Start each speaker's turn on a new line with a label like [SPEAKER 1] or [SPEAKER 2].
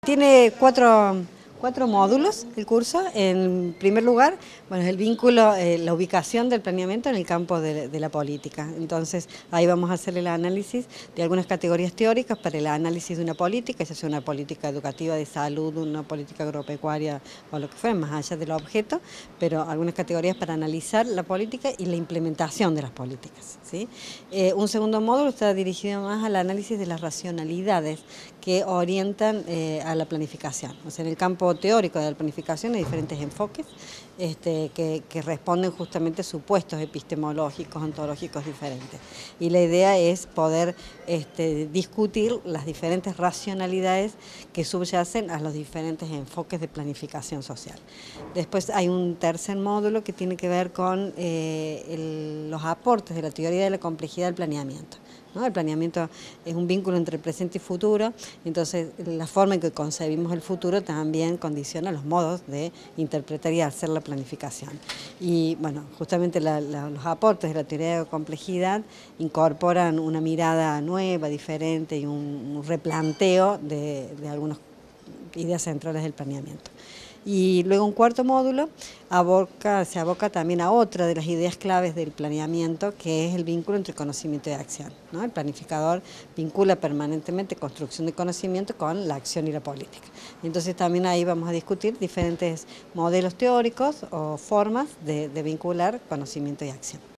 [SPEAKER 1] Tiene cuatro módulos el curso. En primer lugar, bueno, es el vínculo, la ubicación del planeamiento en el campo de la política. Entonces, ahí vamos a hacer el análisis de algunas categorías teóricas para el análisis de una política, ya sea una política educativa de salud, una política agropecuaria o lo que fuera, más allá del objeto, pero algunas categorías para analizar la política y la implementación de las políticas, ¿sí? Un segundo módulo está dirigido más al análisis de las racionalidades que orientan a la planificación. O sea, en el campo teórico de la planificación hay diferentes enfoques que responden justamente a supuestos epistemológicos, ontológicos diferentes. Y la idea es poder discutir las diferentes racionalidades que subyacen a los diferentes enfoques de planificación social. Después hay un tercer módulo que tiene que ver con los aportes de la teoría de la complejidad del planeamiento, ¿no? El planeamiento es un vínculo entre el presente y futuro, entonces la forma en que concebimos el futuro también condiciona los modos de interpretar y hacer la planificación. Y bueno, justamente los aportes de la teoría de la complejidad incorporan una mirada nueva, diferente y un replanteo de algunas ideas centrales del planeamiento. Y luego un cuarto módulo se aboca también a otra de las ideas claves del planeamiento, que es el vínculo entre conocimiento y acción, ¿no? El planificador vincula permanentemente construcción de conocimiento con la acción y la política. Entonces también ahí vamos a discutir diferentes modelos teóricos o formas de vincular conocimiento y acción.